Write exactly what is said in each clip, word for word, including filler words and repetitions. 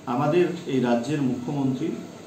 আমাদের এই রাজ্যের মুখ্যমন্ত্রী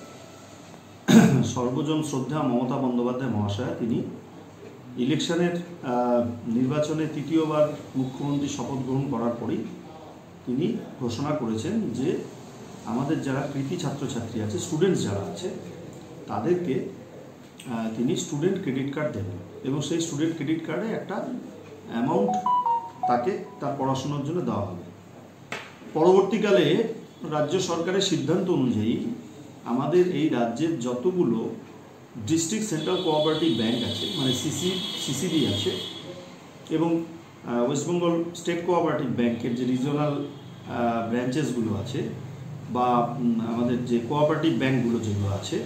সর্বজন শ্রদ্ধা মমতা বন্দ্যোপাধ্যায় মহাশয়া তিনি ইলেকশনের নির্বাচনে তৃতীয়বার মুখ্যমন্ত্রী শপথ গ্রহণ করার পরেই তিনি ঘোষণা করেছেন যে আমাদের যারা কৃতি ছাত্রছাত্রী আছে, স্টুডেন্টস যারা আছে, তাদেরকে তিনি স্টুডেন্ট ক্রেডিট কার্ড দেবেন এবং সেই স্টুডেন্ট ক্রেডিট কার্ডে একটা অ্যামাউন্ট তাকে তার পড়াশোনার জন্য দেওয়া হবে। পরবর্তীকালে রাজ্য সরকারের সিদ্ধান্ত অনুযায়ী আমাদের এই রাজ্যের যতগুলো ডিস্ট্রিক্ট সেন্ট্রাল কোঅপারেটিভ ব্যাংক আছে, মানে সিসি সিসিবি আছে, এবং ওয়েস্ট বেঙ্গল স্টেট কোঅপারেটিভ ব্যাংকের যে রিজিওনাল ব্রাঞ্চেসগুলো আছে বা আমাদের যে কোঅপারেটিভ ব্যাংকগুলো যেগুলো আছে,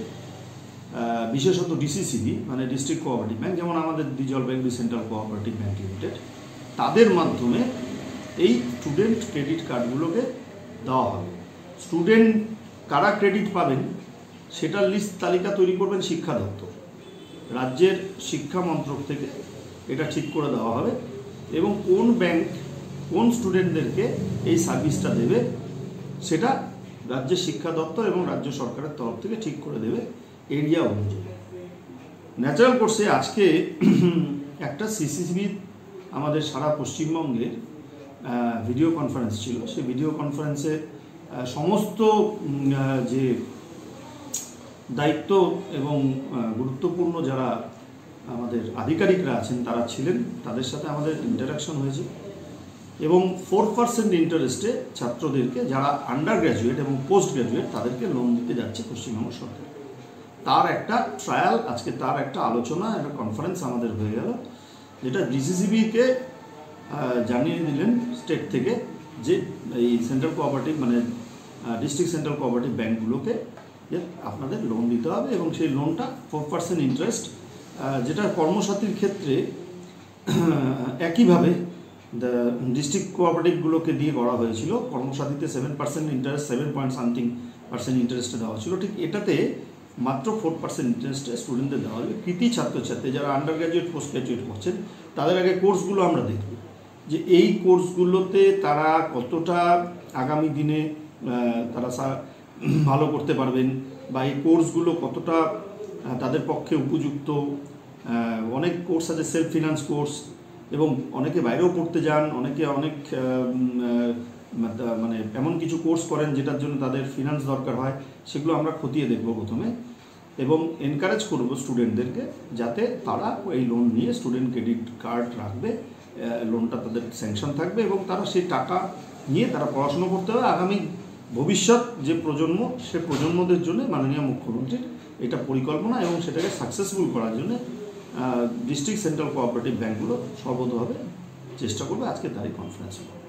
বিশেষত ডিসিসিবি মানে ডিস্ট্রিক্ট কোঅপারেটিভ ব্যাংক, যেমন আমাদের the Jalpaiguri central cooperative bank limited, তাদের মাধ্যমে এই স্টুডেন্ট ক্রেডিট কার্ডগুলোকে দেওয়া হবে। স্টুডেন্ট কারা ক্রেডিট পাবেন সেটার লিস্ট তালিকা তৈরি করবেন শিক্ষা দপ্তর। রাজ্যের শিক্ষা মন্ত্রক থেকে এটা ঠিক করে দেওয়া হবে এবং কোন ব্যাংক কোন স্টুডেন্টদেরকে এই সার্ভিসটা দেবে সেটা রাজ্যের শিক্ষা দপ্তর এবং রাজ্য সরকারের তরফ থেকে ঠিক করে দেবে এরিয়া অনুযায়ী। ন্যাচারাল কোর্সে আজকে একটা সিসিসিবি আমাদের সারা পশ্চিমবঙ্গের ভিডিও কনফারেন্স ছিল। সেই ভিডিও কনফারেন্সে সমস্ত যে দায়িত্ব এবং গুরুত্বপূর্ণ যারা আমাদের আধিকারিকরা আছেন তারা ছিলেন, তাদের সাথে আমাদের ইন্টারাকশন হয়েছে এবং ফোর পার্সেন্ট ইন্টারেস্টে ছাত্রদেরকে যারা আন্ডার গ্র্যাজুয়েট এবং পোস্ট গ্র্যাজুয়েট তাদেরকে লোন দিতে যাচ্ছে পশ্চিমবঙ্গ সরকার। তার একটা ট্রায়াল আজকে, তার একটা আলোচনা, একটা কনফারেন্স আমাদের হয়ে গেল, যেটা ডিসিসিবিকে জানিয়ে দিলেন স্টেট থেকে যে এই সেন্ট্রাল কোঅপারেটিভ মানে ডিস্ট্রিক্ট সেন্ট্রাল কোঅপারেটিভ ব্যাঙ্কগুলোকে যে আপনাদের লোন দিতে হবে এবং সেই লোনটা ফোর পার্সেন্ট ইন্টারেস্ট, যেটা কর্মসাথীর ক্ষেত্রে একইভাবে ডিস্ট্রিক্ট কোঅপারেটিভগুলোকে দিয়ে করা হয়েছিল। কর্মসাথীতে seven percent interest, seven point something percent ইন্টারেস্টে দেওয়া ছিল, ঠিক এটাতে মাত্র ফোর পার্সেন্ট ইন্টারেস্টে স্টুডেন্টদের দেওয়া হবে। কৃতি ছাত্রছাত্রী যারা আন্ডার গ্র্যাজুয়েট পোস্ট গ্র্যাজুয়েট করছেন তাদের আগে কোর্সগুলো আমরা দেখব যে এই কোর্সগুলোতে তারা কতটা আগামী দিনে তারা ভালো করতে পারবেন বা এই কোর্সগুলো কতটা তাদের পক্ষে উপযুক্ত। অনেক কোর্স আছে সেলফ ফিনান্স কোর্স এবং অনেকে বাইরেও পড়তে যান, অনেকে অনেক মানে এমন কিছু কোর্স করেন যেটার জন্য তাদের ফিনান্স দরকার হয়, সেগুলো আমরা খতিয়ে দেখব প্রথমে এবং এনকারেজ করব স্টুডেন্টদেরকে যাতে তারা এই লোন নিয়ে স্টুডেন্ট ক্রেডিট কার্ড রাখবে, লোনটা তাদের স্যাংশন থাকবে এবং তারা সেই টাকা নিয়ে তারা পড়াশুনো করতে হবে। আগামী ভবিষ্যৎ যে প্রজন্ম, সে প্রজন্মদের জন্য মাননীয় মুখ্যমন্ত্রীর এটা পরিকল্পনা এবং সেটাকে সাকসেসফুল করার জন্য ডিস্ট্রিক্ট সেন্ট্রাল কোঅপারেটিভ ব্যাঙ্কগুলো সর্বতভাবে চেষ্টা করবে। আজকে তারই কনফারেন্স।